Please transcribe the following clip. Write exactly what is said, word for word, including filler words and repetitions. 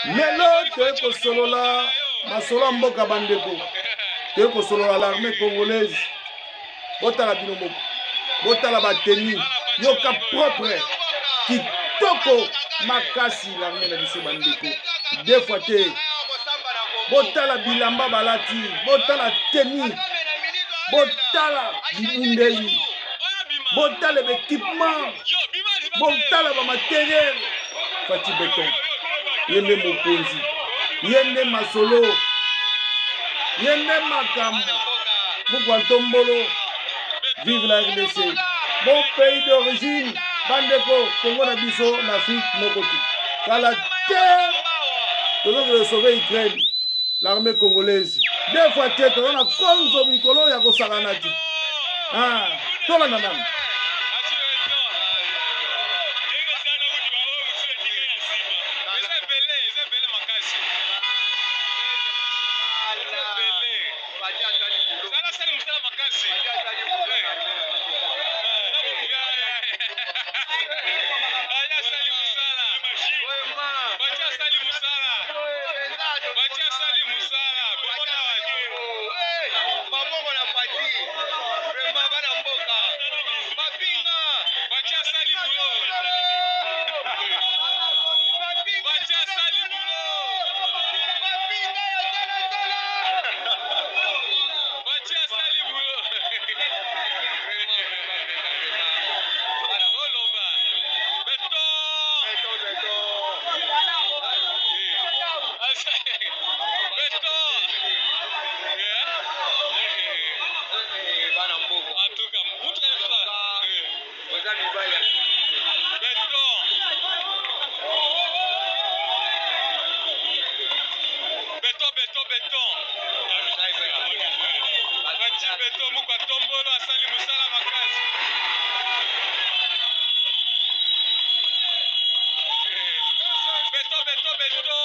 Lelo toyeko solola masolo mboka bandeko. Toyeko solola l'armée congolaise. Botala bino moko. Botala bateni. Yoka propre. Kitoko makasi l'armée na biso bandeko. Deux fois te. Botala bilamba balati. Botala teni. Botala bibundeli. Botala l'équipement. Botala ba matériel. Fati Béton. Yende mokonzi. Yende masolo. Yende makambo. Mukwantombolo. Vive la R D C. Mon pays d'origine. Bandeko. Congo na biso en Afrique mokoto. Kala terre. Nous devons sauver Ukraine. L'armée congolaise. Deux fois tête. On a Konzo Mikolo Yako Saranati. Ah. Tola nanam. Beto, Beto, Beto.